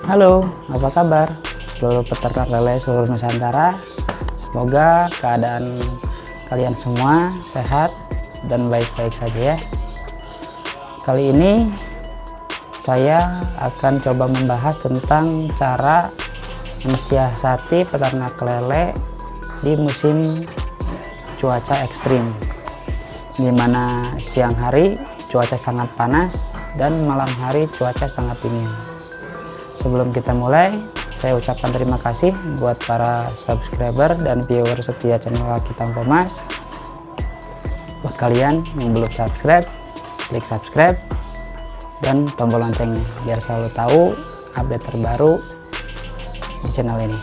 Halo, apa kabar seluruh peternak lele seluruh Nusantara? Semoga keadaan kalian semua sehat dan baik-baik saja ya. Kali ini saya akan coba membahas tentang cara mensiasati peternak lele di musim cuaca ekstrim, di mana siang hari cuaca sangat panas dan malam hari cuaca sangat dingin. Sebelum kita mulai, saya ucapkan terima kasih buat para subscriber dan viewer setia channel Rakitang Pomas. Buat kalian yang belum subscribe, klik subscribe dan tombol loncengnya biar selalu tahu update terbaru di channel ini.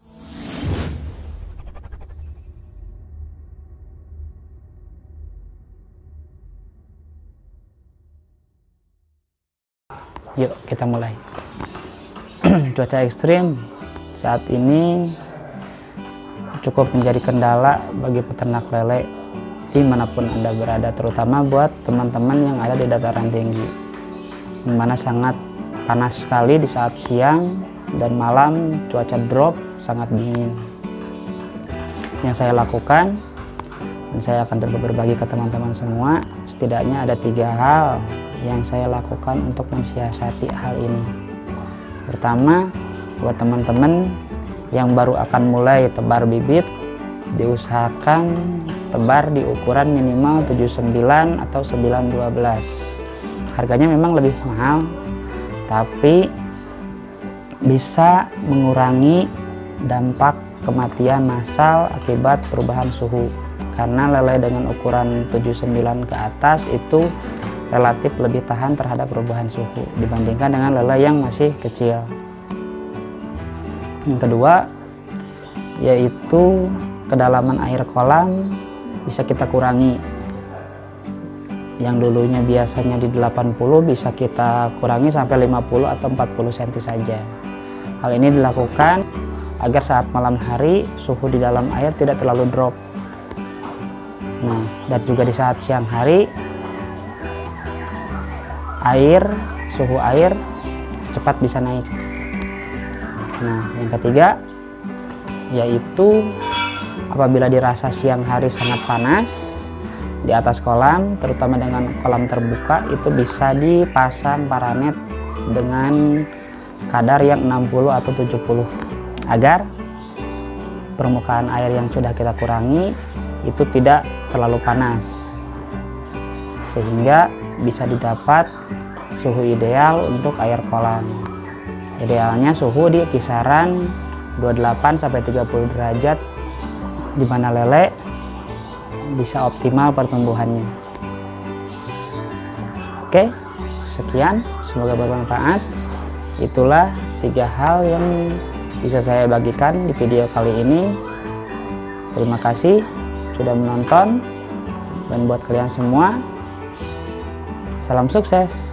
Yuk kita mulai. Cuaca ekstrim saat ini cukup menjadi kendala bagi peternak lele dimanapun Anda berada, terutama buat teman-teman yang ada di dataran tinggi, dimana sangat panas sekali di saat siang dan malam cuaca drop sangat dingin. Yang saya lakukan, dan saya akan coba berbagi ke teman-teman semua, setidaknya ada 3 hal yang saya lakukan untuk mensiasati hal ini. Pertama, buat teman-teman yang baru akan mulai tebar bibit, diusahakan tebar di ukuran minimal 79 atau 912. Harganya memang lebih mahal, tapi bisa mengurangi dampak kematian massal akibat perubahan suhu. Karena lele dengan ukuran 79 ke atas itu relatif lebih tahan terhadap perubahan suhu dibandingkan dengan lele yang masih kecil. Yang kedua, yaitu kedalaman air kolam bisa kita kurangi. Yang dulunya biasanya di 80 bisa kita kurangi sampai 50 atau 40 cm saja. Hal ini dilakukan agar saat malam hari suhu di dalam air tidak terlalu drop. Nah, dan juga di saat siang hari suhu air cepat bisa naik. Nah, yang ketiga yaitu apabila dirasa siang hari sangat panas di atas kolam, terutama dengan kolam terbuka, itu bisa dipasang paranet dengan kadar yang 60 atau 70 agar permukaan air yang sudah kita kurangi itu tidak terlalu panas, sehingga bisa didapat suhu ideal untuk air kolam. Idealnya suhu di kisaran 28 sampai 30 derajat, di mana lele bisa optimal pertumbuhannya. Oke, sekian, semoga bermanfaat. Itulah 3 hal yang bisa saya bagikan di video kali ini. Terima kasih sudah menonton, dan buat kalian semua, salam sukses.